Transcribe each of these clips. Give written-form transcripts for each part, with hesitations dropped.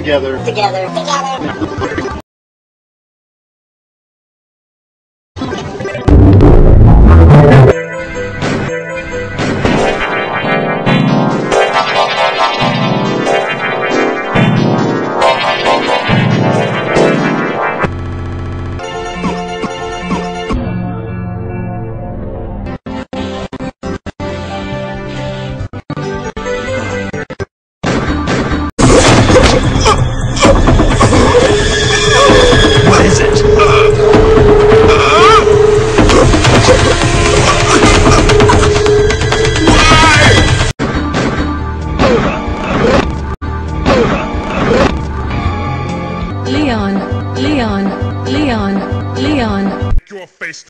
Together. Together. Together. What is it? Leon. Your face.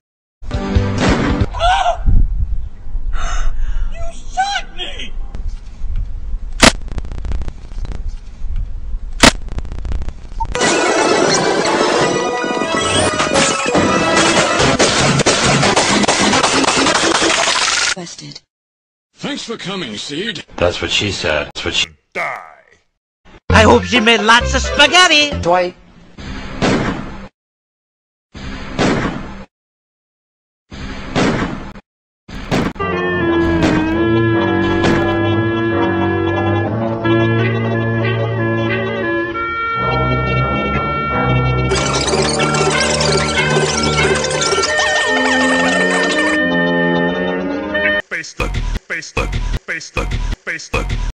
You shot me! Busted. Thanks for coming, Seed. That's what she said. That's what she... Die. I hope she made lots of spaghetti. Dwight. Facebook, Facebook, Facebook, Facebook.